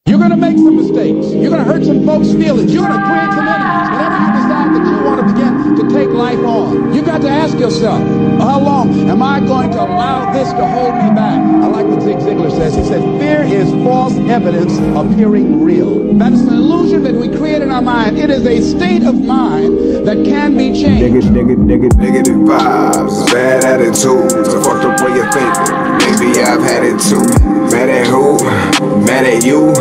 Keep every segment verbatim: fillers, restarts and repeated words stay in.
You're going to make some mistakes. You're going to hurt some folks' feelings. You're going to create some enemies. Whenever you decide that you want to begin to take life on, you've got to ask yourself, how long am I going to allow this to hold me back? I like what Zig Ziglar says. He says, fear is false evidence appearing real. That is an illusion that we create in our mind. It is a state of mind that can be changed. Negative, negative, negative, negative vibes, bad attitudes, a fucked up way of thinking. Maybe I've had it too. Mad at who? Mad at you?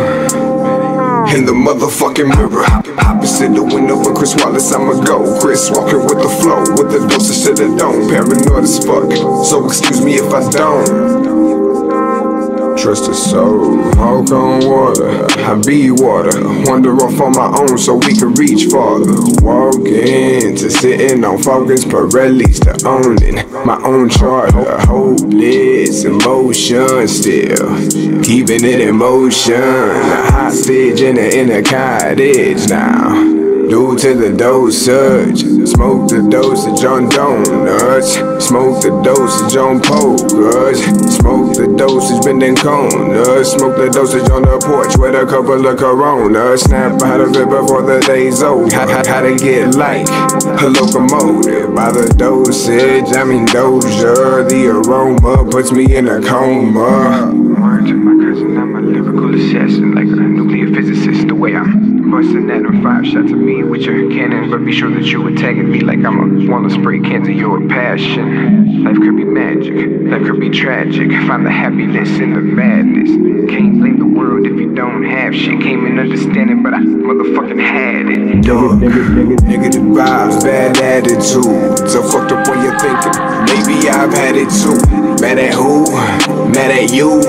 In the motherfucking mirror, opposite the window with Chris Wallace, I'ma go. Chris walking with the flow, with the dosage to the dome. Paranoid as fuck, so excuse me if I don't trust a soul. Walk on water, I be water. Wander off on my own so we can reach farther. Walking to sitting on focus, Pirellis to owning my own charter. Hopeless emotion still, keeping it in motion. A hostage in a, in a cottage now. Due to the dosage, smoke the dosage on donuts, smoke the dosage on pokers, smoke the dosage bending corners, smoke the dosage on the porch with a couple of Coronas. Snap out of it before the day's over. How, how, how to get like a locomotive by the dosage, I mean Doja. The aroma puts me in a coma. Word to my cousin, I'm a lyrical assassin, like a nuclear physicist. The way I'm busting at him, five shots of me with your cannon, but be sure that you attacking me like I'm a wanna spray cans of your passion. Life could be magic, life could be tragic. Find the happiness in the madness. Can't blame the world if you don't have shit. Came in understanding, but I motherfucking had it. Dog, negative vibes, bad attitudes, a fucked up way of thinking. Maybe I've had it too. Mad at who? Mad at you?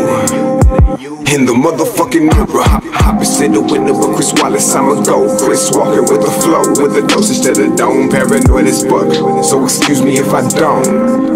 In the motherfucking mirror, opposite the window with Chris Wallace, I'ma go. Chris walking with the flow, with the dosage to the dome. Paranoid as fuck, so excuse me if I don't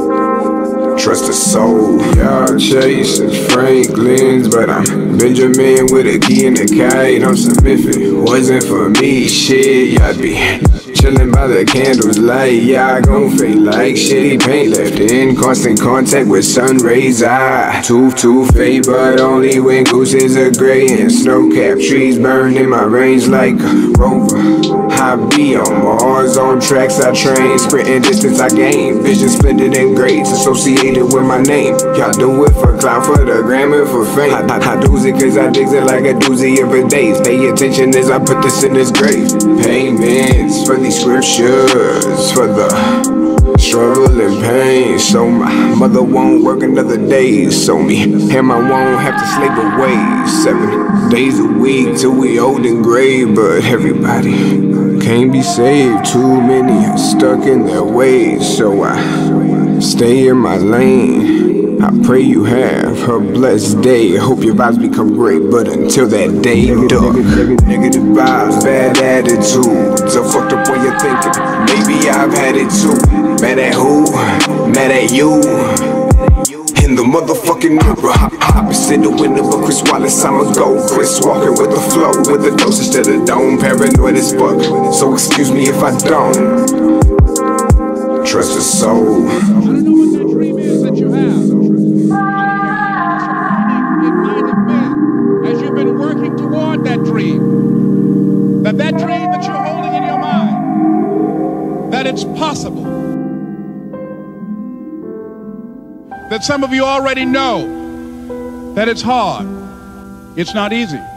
trust a soul. Y'all chasing Franklins, but I'm Benjamin with a key and a kite. I'm some if it wasn't for me, shit, y'all be chillin' by the candles light. Yeah, I gon' fade like shitty paint left in constant contact with sun rays. I tooth to fade, but only when gooses are gray and snow-capped trees burn in my range like a rover. I be on Mars, on tracks I train, sprinting distance I gain, vision splendid and grades associated with my name. Y'all do it for clout, for the gram, and for fame. I, I, I do it cause I digs it like a doozy every day. Pay attention as I put this in this grave. Payments for these scriptures, for the struggle and pain. So my mother won't work another day, so me and I won't have to slave away. Seven days a week till we old and gray, but everybody can't be saved. Too many are stuck in their ways, so I stay in my lane. I pray you have a blessed day. I hope your vibes become great, but until that day, dog. Negative vibes, bad attitudes, a fucked up way of thinking. Maybe I've had it too. Mad at who? Mad at you? In the motherfucking mirror, opposite the window of Chris Wallace, I'ma go. Chris walking with the flow, with the dosage to the dome. Paranoid as fuck, so excuse me if I don't trust a soul. I don't know what that dream is that you have. It might have been, as you've been working toward that dream, that that dream that you're holding in your mind, that it's possible. That some of you already know that it's hard. It's not easy.